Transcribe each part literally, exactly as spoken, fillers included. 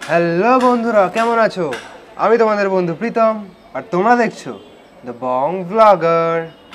Hello বন্ধুরা, কেমন আছো? আমি তোমাদের বন্ধু প্রীতম, আর তোমরা দেখছো দ্য বং ব্লগার।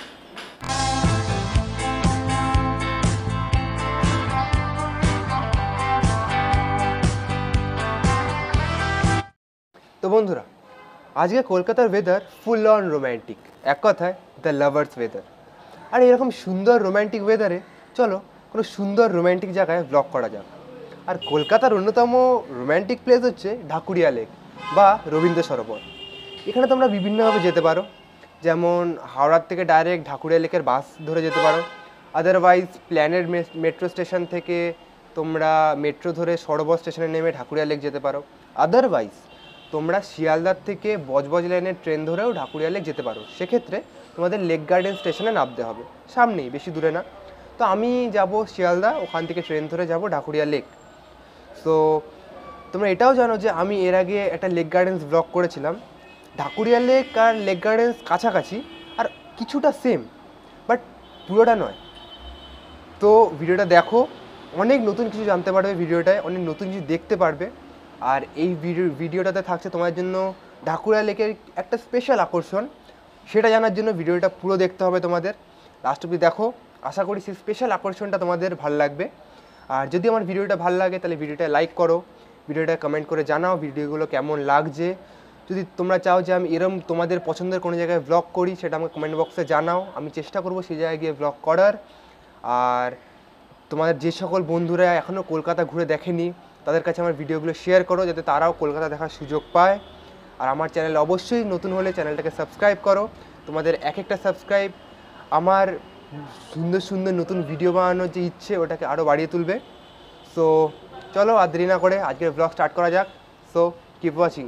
তো বন্ধুরা, আজকে কলকাতার ওয়েদার ফুল অন রোম্যান্টিক, এক কথায় দ্য লাভার্স ওয়েদার। আর এরকম সুন্দর রোম্যান্টিক ওয়েদারে চলো কোনো সুন্দর রোম্যান্টিক জায়গায় ব্লগ করা যাক। আর কলকাতার অন্যতম রোম্যান্টিক প্লেস হচ্ছে ঢাকুরিয়া লেক বা রবীন্দ্র সরোবর। এখানে তোমরা বিভিন্নভাবে যেতে পারো, যেমন হাওড়ার থেকে ডাইরেক্ট ঢাকুরিয়া লেকের বাস ধরে যেতে পারো। আদারওয়াইজ প্ল্যানেট মেট্রো স্টেশন থেকে তোমরা মেট্রো ধরে সরোবর স্টেশনে নেমে ঢাকুরিয়া লেক যেতে পারো। আদারওয়াইজ তোমরা শিয়ালদার থেকে বজবজ লাইনের ট্রেন ধরেও ঢাকুরিয়া লেক যেতে পারো। সেক্ষেত্রে তোমাদের লেক গার্ডেন স্টেশনে নামতে হবে, সামনেই, বেশি দূরে না। তো আমি যাব শিয়ালদা, ওখান থেকে ট্রেন ধরে যাব ঢাকুরিয়া লেক। সো তোমরা এটাও জানো যে আমি এর আগে একটা লেক গার্ডেন্স ব্লগ করেছিলাম। ঢাকুরিয়া লেক আর লেক গার্ডেন্স কাছাকাছি, আর কিছুটা সেম, বাট পুরোটা নয়। তো ভিডিওটা দেখো, অনেক নতুন কিছু জানতে পারবে ভিডিওটায়, অনেক নতুন কিছু দেখতে পারবে। আর এই ভিডিও ভিডিওটাতে থাকছে তোমাদের জন্য ঢাকুরিয়া লেকের একটা স্পেশাল আকর্ষণ। সেটা জানার জন্য ভিডিওটা পুরো দেখতে হবে তোমাদের, লাস্ট অবধি দেখো। আশা করি সেই স্পেশাল আকর্ষণটা তোমাদের ভালো লাগবে। আর যদি আমার ভিডিওটা ভালো লাগে তাহলে ভিডিওটা লাইক করো, ভিডিওটা কমেন্ট করে জানাও ভিডিওগুলো কেমন লাগছে। যদি তোমরা চাও যে আমি এরম তোমাদের পছন্দের কোনো জায়গায় ব্লগ করি, সেটা আমাকে কমেন্ট বক্সে জানাও, আমি চেষ্টা করব সেই জায়গায় গিয়ে ব্লগ করার। আর তোমাদের যে সকল বন্ধুরা এখনও কলকাতা ঘুরে দেখেনি, তাদের কাছে আমার ভিডিওগুলো শেয়ার করো, যাতে তারাও কলকাতা দেখার সুযোগ পায়। আর আমার চ্যানেল অবশ্যই নতুন হলে চ্যানেলটাকে সাবস্ক্রাইব করো। তোমাদের এক একটা সাবস্ক্রাইব আমার সুন্দর সুন্দর নতুন ভিডিও বানানোর যে ইচ্ছে, ওটাকে আরও বাড়িয়ে তুলবে। সো চলো আর দেরি না করে আজকের ব্লগ স্টার্ট করা যাক। So keep watching.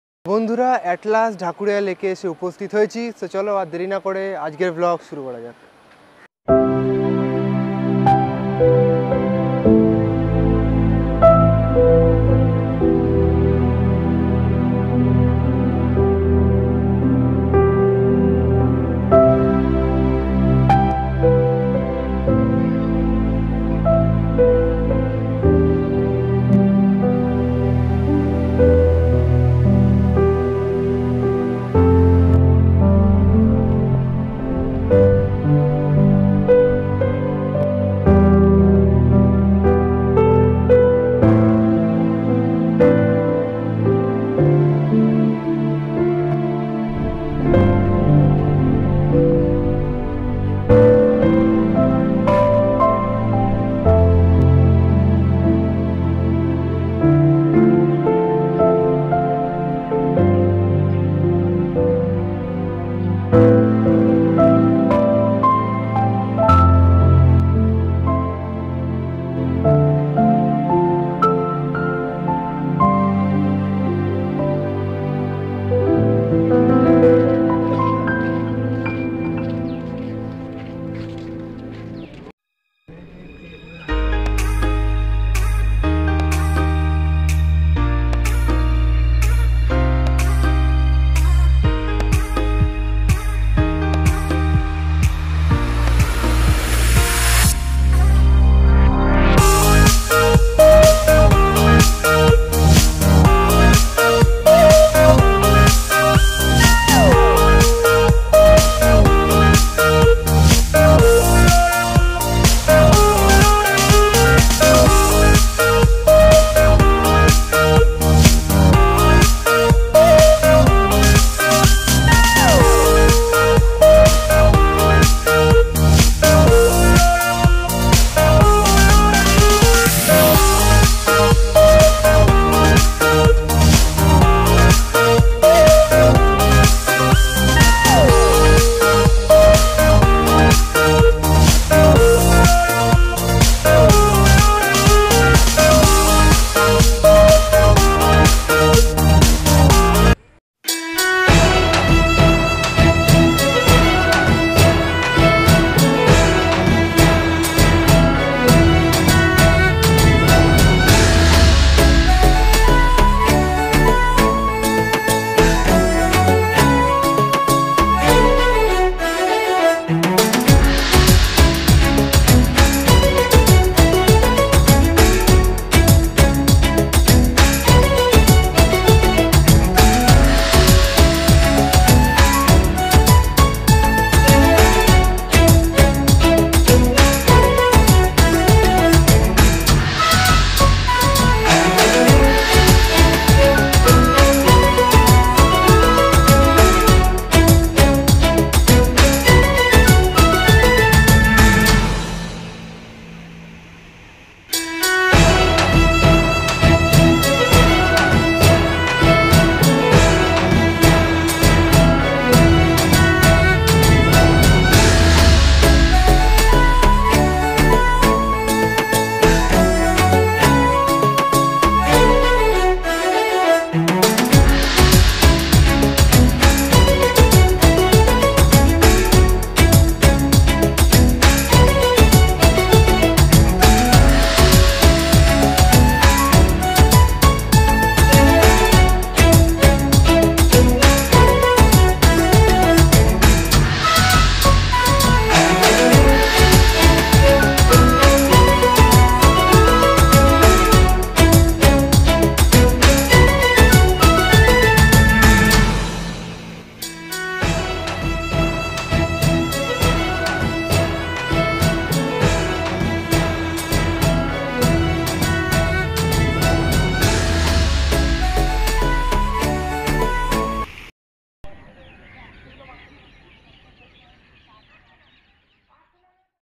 বন্ধুরা, অ্যাট লাস্ট ঢাকুরিয়া লেকে এসে উপস্থিত হয়েছি। তো চলো আর দেরি না করে আজকের ব্লগ শুরু করা যাক।